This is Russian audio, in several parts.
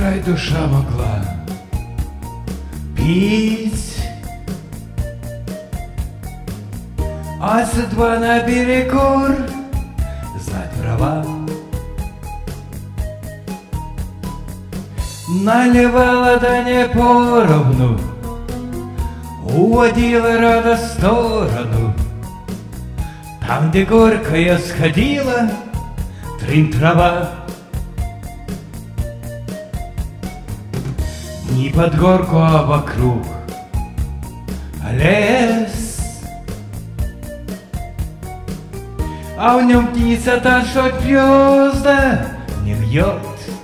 край душа могла пить, а судьба наперекор знать права. Наливала да не поровну, уводила рада в сторону. Там, где горькая сходила, трын трава. Не под горку, а вокруг лес, а в нем птица та, что гнезда не вьет.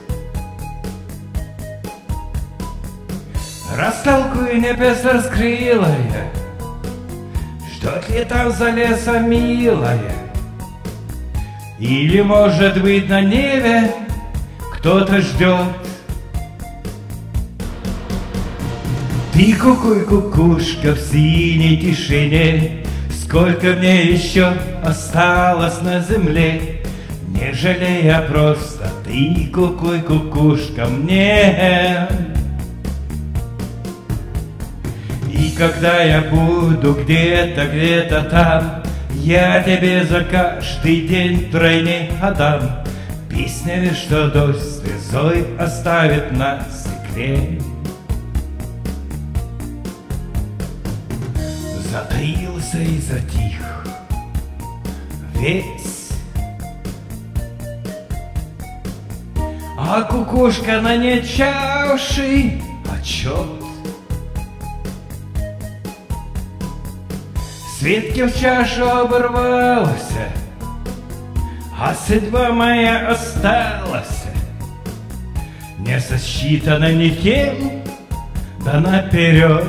Растолкуй, небес раскрылая, что ли там за лесом, милая? Или, может быть, на небе кто-то ждет? Ты кукуй, кукушка, в синей тишине, сколько мне еще осталось на земле, не жалея просто. Ты кукуй, кукушка, мне. И когда я буду где-то там, я тебе за каждый день тройне отдам песнями, что дождь слезой оставит на стекле. Затаился и затих весь, а кукушка на нечавший отчет. Светки в чашу оборвалась, а судьба моя осталась не сосчитана никем, да наперед.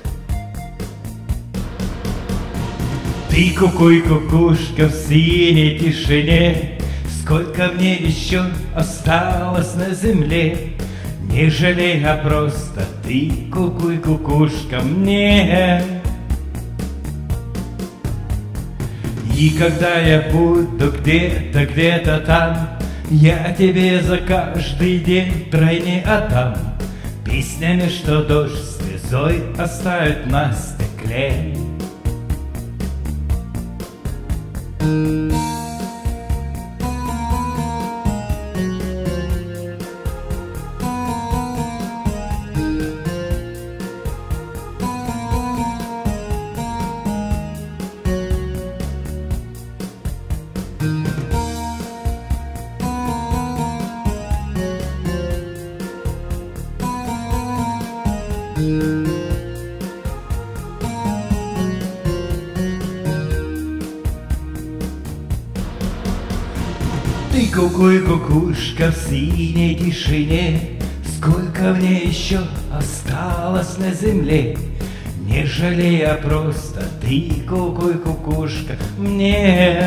Ты кукуй, кукушка, в синей тишине, сколько мне еще осталось на земле, не жалей, а просто. Ты кукуй, кукушка, мне. И когда я буду где-то там, я тебе за каждый день тройне отдам песнями, что дождь слезой оставит на стекле. Ты кукуй, кукушка, в синей тишине, сколько мне еще осталось на земле, не жалея просто. Ты кукуй, кукушка, мне.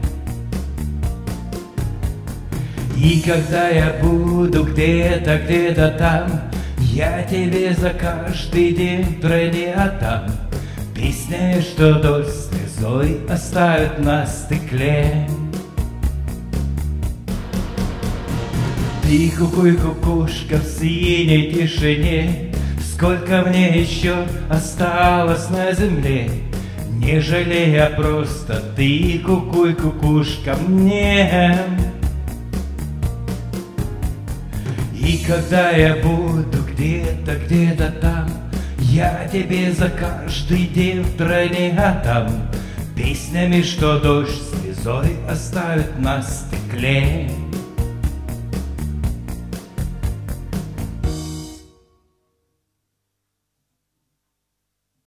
И когда я буду где-то там, я тебе за каждый день тройне отдам песня, что дождь слезой оставит на стекле. Ты кукуй, кукушка, в синей тишине, сколько мне еще осталось на земле, не жалея просто. Ты кукуй, кукушка, мне. И когда я буду где-то там, я тебе за каждый день тройне отдам песнями, что дождь слезой оставит на стекле.